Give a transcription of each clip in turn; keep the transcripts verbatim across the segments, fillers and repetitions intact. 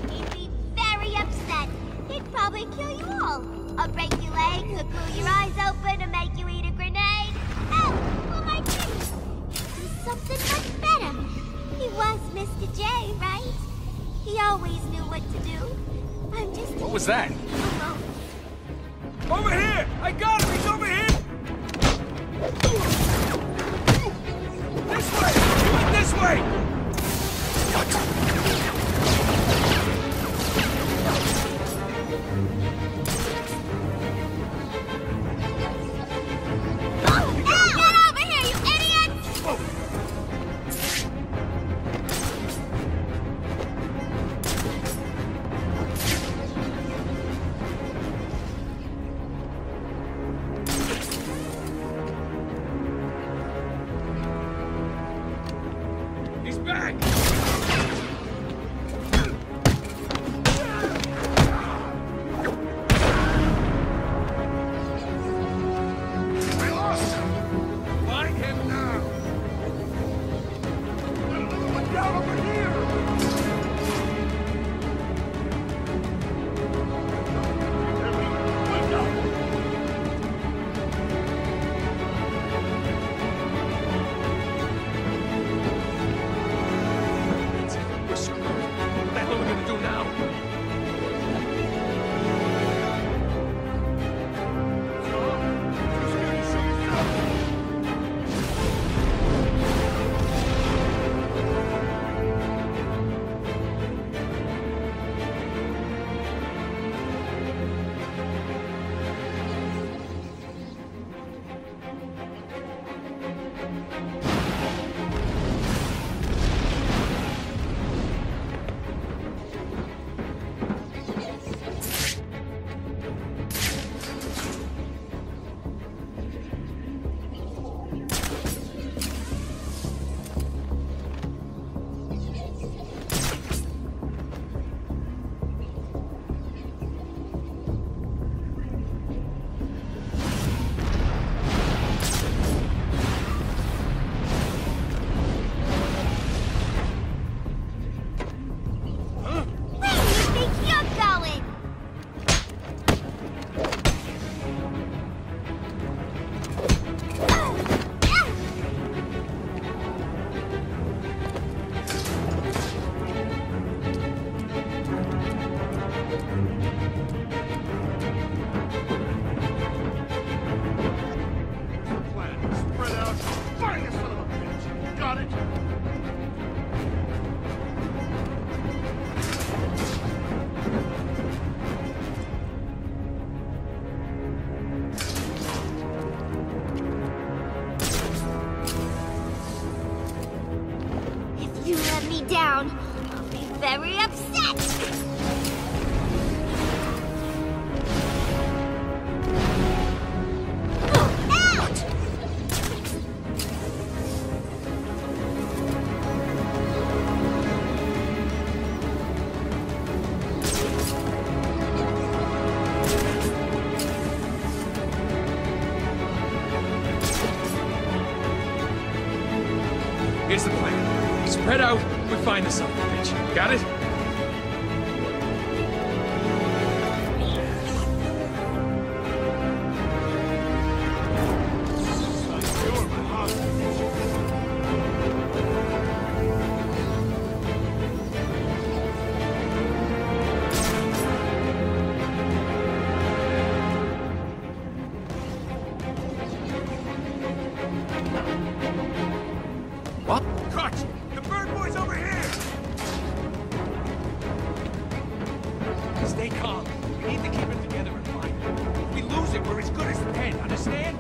He'd be very upset. He'd probably kill you all. Or break your leg, or glue your eyes open, or make you eat a grenade. Hell, who might think? He'd do something much better. He was Mister J, right? He always knew what to do. I'm just... What was that? Alone. Over here! I got him! He's over here! This way! Do it this way! What? Down. I'll be very upset. Here's the plan. Spread out. We find the son of a bitch. Got it? What? Crutch! The bird boy's over here! Stay calm. We need to keep it together and find him. If we lose it, we're as good as dead, understand?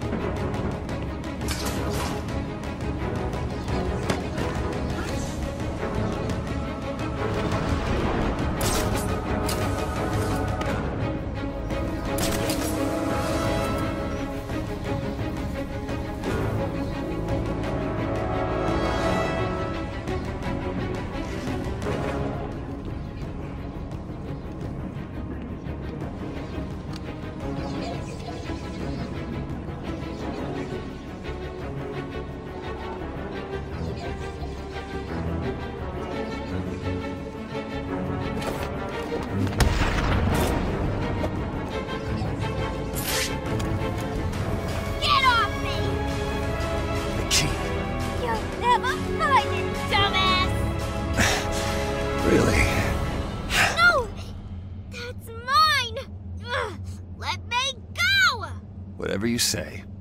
Whatever you say.